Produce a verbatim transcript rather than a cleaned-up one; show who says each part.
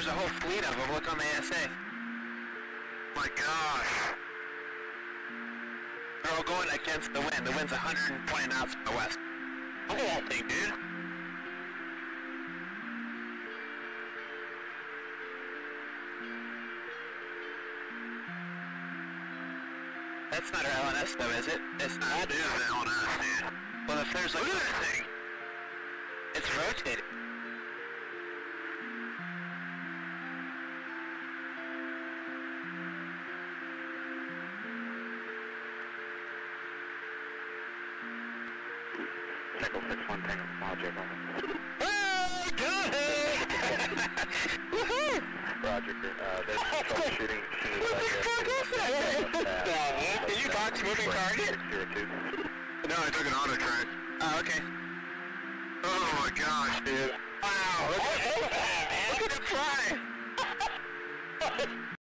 Speaker 1: There's a whole fleet of them. Look on the A S A.
Speaker 2: My gosh.
Speaker 1: They're all going against the wind. The wind's one hundred twenty knots from the west.
Speaker 2: Look at that thing, dude.
Speaker 1: That's not our L N S though, is it? It's not.
Speaker 2: That is the L N S, dude.
Speaker 1: Well, if there's like...
Speaker 2: Look at that thing.
Speaker 1: It's rotating.
Speaker 2: Tango six one, Tango small, J one.
Speaker 1: Oh, good! Woohoo!
Speaker 2: Roger, uh, there's troubleshooting.
Speaker 1: What the fuck is that? Did you box moving target?
Speaker 2: No, I took an auto track.
Speaker 1: Oh, okay.
Speaker 2: Oh my gosh, dude.
Speaker 1: Wow, look at that, man. Look at it fly.